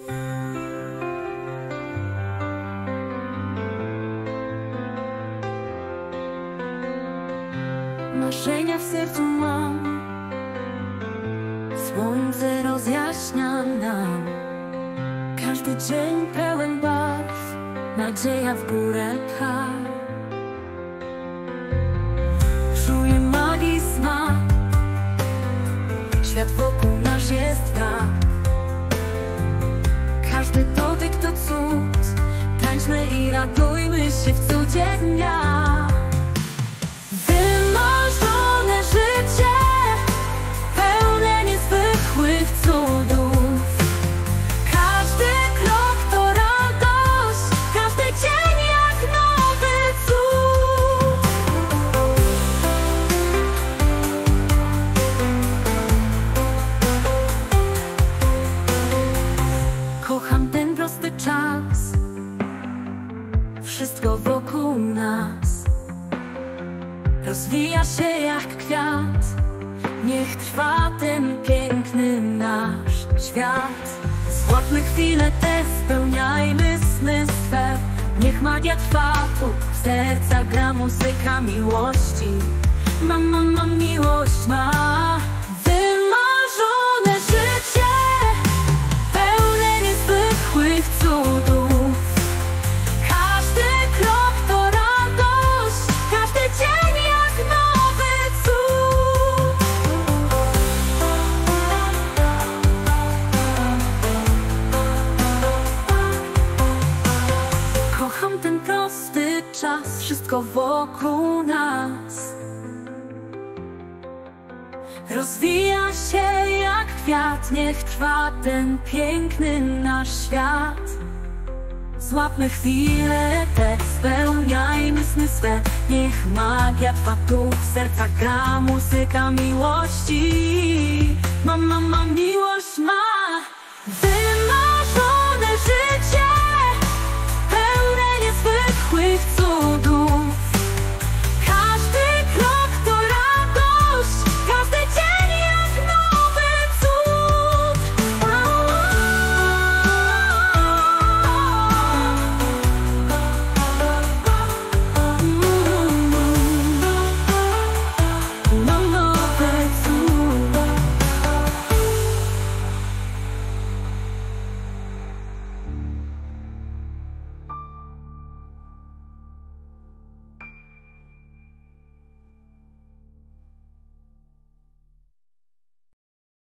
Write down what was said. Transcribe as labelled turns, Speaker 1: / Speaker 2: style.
Speaker 1: Marzenia w sercu mam, słońce rozjaśnia nam. Każdy dzień pełen barw, nadzieja w górę pcha. Czuję magii smak, świat wokół nas jest tak. Każdy dotyk to cud, tańczmy i radujmy się w cudzie dnia. Wymarzone życie, pełne niezwykłych cudów. Każdy krok to radość, każdy dzień jak nowy cud. Kocham ten prosty czas, wszystko wokół nas rozwija się jak kwiat. Niech trwa ten piękny nasz świat. Złapmy chwilę te, spełniajmy sny swe. Niech magia trwa tu, w sercach gra muzyka miłości. Miłość ma. Wymarzone życie, pełne niezwykłych cudów. Każdy krok to radość, każdy dzień jak nowy cud. Kocham ten prosty czas, wszystko wokół nas rozwija się jak kwiat. Niech trwa ten piękny nasz świat. Złapmy chwilę te, spełniajmy sny swe. Niech magia trwa tu, w sercach gra muzyka miłości. Miłość ma.